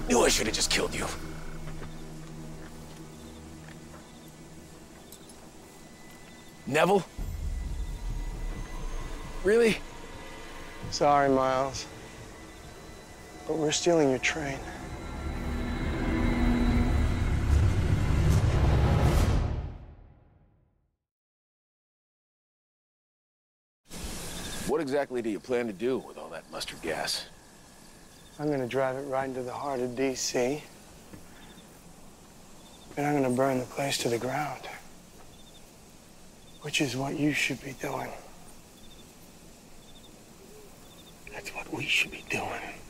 Knew I should have just killed you. Neville? Really? Sorry, Miles. But we're stealing your train. What exactly do you plan to do with all that mustard gas? I'm gonna drive it right into the heart of D.C. And I'm gonna burn the place to the ground. Which is what you should be doing. That's what we should be doing.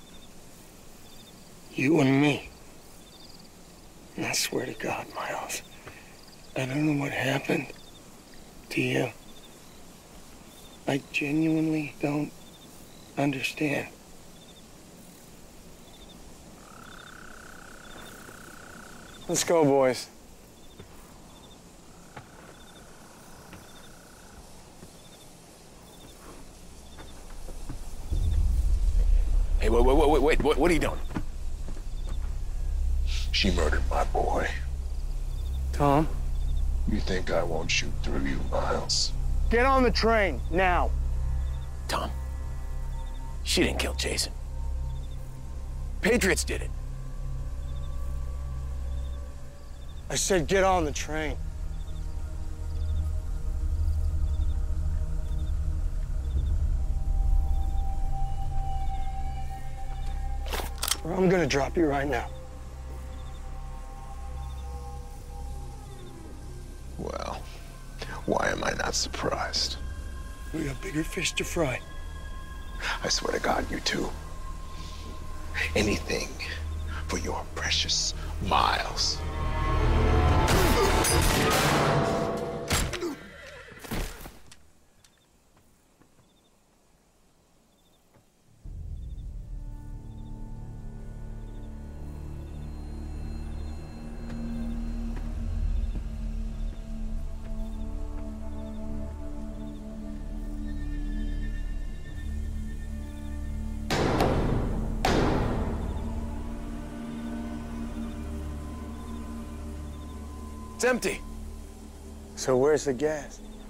You and me. And I swear to God, Miles, I don't know what happened to you. I genuinely don't understand. Let's go, boys. Hey, wait, what are you doing? She murdered my boy. Tom? You think I won't shoot through you, Miles? Get on the train, now. Tom, she didn't kill Jason. Patriots did it. I said get on the train. Or I'm gonna drop you right now. Well, why am I not surprised? We got bigger fish to fry. I swear to God, you two. Anything for your precious Miles. It's empty. So where's the gas?